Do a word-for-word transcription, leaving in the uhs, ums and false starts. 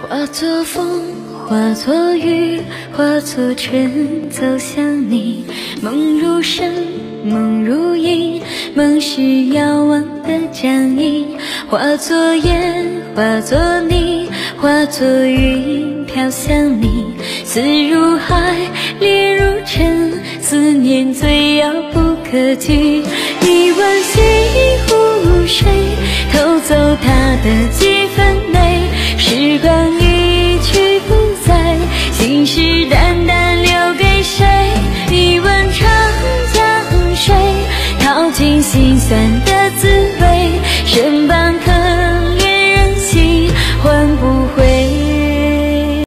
化作风，化作雨，化作春，走向你。梦如声，梦如影，梦是遥望的掌印。化作烟，化作泥，化作云，飘向你。思如海，恋如尘，思念最遥不可及。一碗西湖水，偷走它的几分。